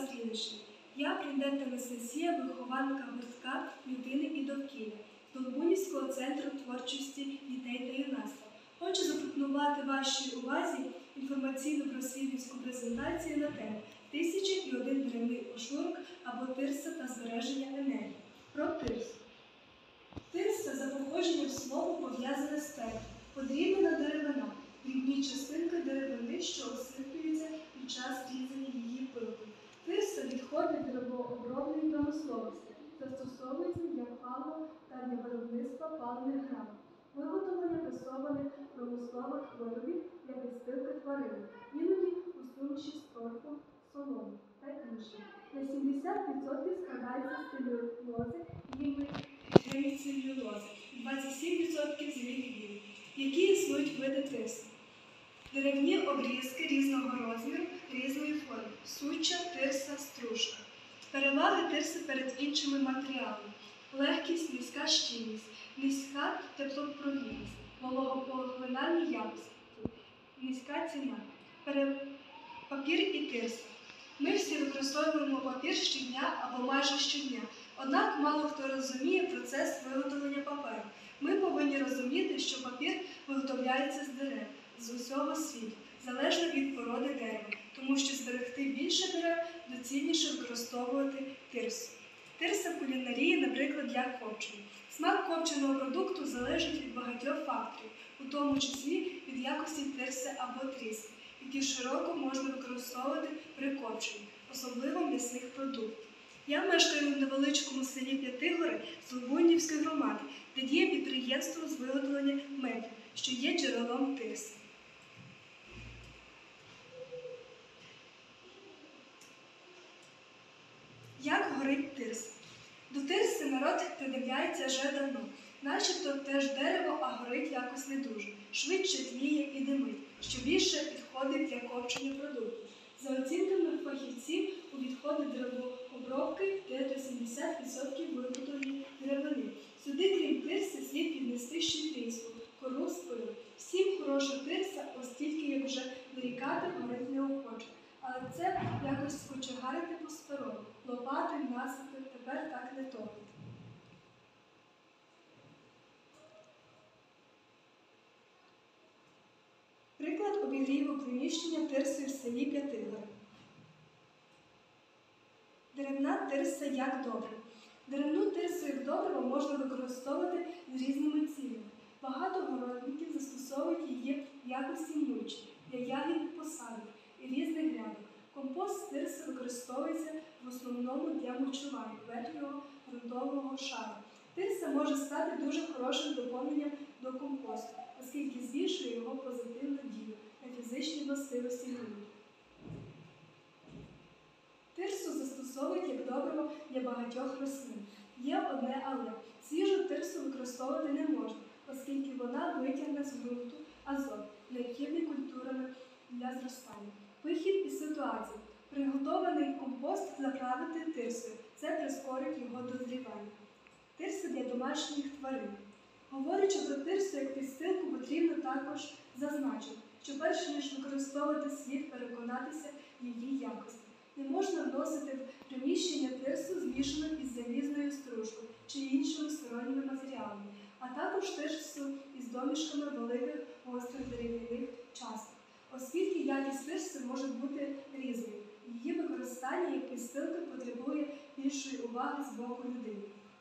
з Рівненщини. Я Приндент Анастасія, вихованка гуртка людини і довкілля Долбунівського центру творчості дітей та юнацтва. Хочу запропонувати вашій увазі інформаційно-просвітницьку презентацію на тему «1001 деревний ошурок або тирса та збереження енергії». Про тирсу. Тирса за походженням слова пов'язане з пеклом. Подрібнена деревина – дрібні частинки деревини, що осиплюються під час різання її пилку. Тирса відходить деревообробної промисловості, застосовується для палива та для виробництва паливних гранул, виготовлення пресованих промислових виробів для підстилки тварин, іноді у суміші з торфу, соломи та іншим. На 70% складається з целюлози і геміцелюлози, 27% з лігнію. Які існують види тирси? Деревні обрізки різного розміру, різної форми, суча, тирса, стружка. Переваги тирси перед іншими матеріалами. Легкість, низька щільність, низька теплопровідність, вологопоглинальні якості, низька ціна. Папір і тирса. Ми всі використовуємо папір щодня або майже щодня. Однак мало хто розуміє процес виготовлення паперу. Ми повинні розуміти, що папір виготовляється з дерев, з усього світу, залежно від породи дерева, тому що зберегти більше дерев доцільніше використовувати тирсу. Тирса в кулінарії, наприклад, для копчення. Смак копченого продукту залежить від багатьох факторів, у тому числі від якості тирси або тріски, які широко можна використовувати при копченні, особливо м'ясних продуктів. Я мешкаю в невеличкому селі П'ятигори Долбунівської громади, де діє підприємство з виготовлення меблів, що є джерелом тирси. Як горить тирса? До тирси народ придивляється вже давно. Начебто теж дерево, а горить якось не дуже. Швидше тліє і димить, що більше підходить для копчення продуктів. За оцінками фахівців, у відходи деревообробки йде до 70% виготовлення деревини. Сюди, крім тирси, слід віднести ще тріску, кору з пилу. Всім хороша тирса, оскільки, як вже нарікати, горить неохоче. Але це якось кочегарити по-старому. Лопати, насипи, тепер так не топить. Приклад обігріву приміщення тирси в селі П'ятигори. Деревна тирса як добриво. Деревну тирсу як добриво можна використовувати з різними цілями. Багато городників застосовують її в якості мульчі для ягід посадок і різних грядок. Компост з тирси використовується в основному для мульчування верхнього ґрунтового шару. Тирса може стати дуже хорошим доповненням до компосту, оскільки збільшує його позитивну дію на фізичні властивості ґрунту. Тирсу застосовують як добриво для багатьох рослин. Є одне але. Свіжу тирсу використовувати не можна, оскільки вона витягне з ґрунту азот, необхідний культурами для зростання. Вихід із ситуації. Приготований компост заправити тирсою. Це прискорить його дозрівання. Тирса для домашніх тварин. Говорячи про тирсу як підстилку, потрібно також зазначити, що перш ніж використовувати, слід переконатися в її якості. Не можна вносити в приміщення тирсу, змішану із залізною стружкою чи іншими сторонніми матеріалами, а також тирсу із домішками великих гострих дерев'яних часток, оскільки якість тирси може бути різною. Її використання як підстилки потребує більшої уваги з боку людини.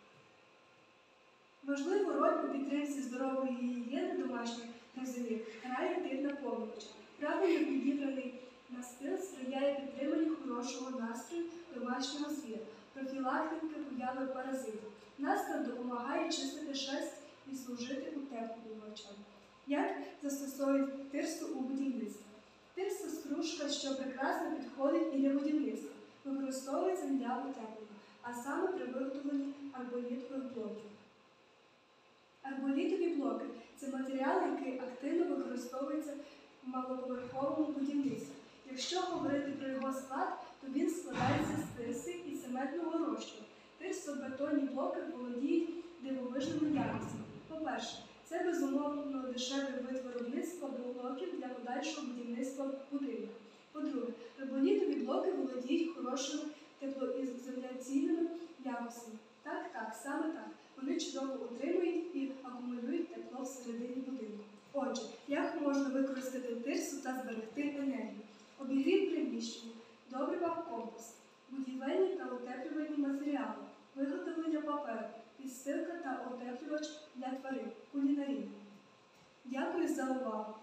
Важливу роль у підтримці здорової гігієни домашніх гризунів грає тир наповнювача. Правильно підібраний настил сприяє підтриманню хорошого настрою домашнього звіра, профілактики появи паразитів. Настил допомагає чистити шерсть і служити утеплювачем. Як застосовують тирсу у будівництві? Тирса – стружка, що прекрасно підходить і для будівництва, використовується для утеплення, а саме при виготовленні арболітових блоків. Арболітові блоки – це матеріал, який активно використовується в малоповерховому будівництві. Якщо говорити про його склад, то він складається з тирси і цементного розчину. Тирсобетонні блоки володіють дивовижними якостями. По-перше, це безумовно дешевий вид виробництва блоків для подальшого будівництва будинку. По-друге, арболітові блоки володіють хорошими ярусами. Так, саме так. Вони чудово утримують і акумулюють тепло всередині будинку. Отже, як можна використати тирсу та зберегти енергію? Обігрів приміщення, добрива компост, будівельні та утеплювальні матеріали, виготовлення паперу, підстилка та утеплювач для тварин, кулінарія. Дякую за увагу!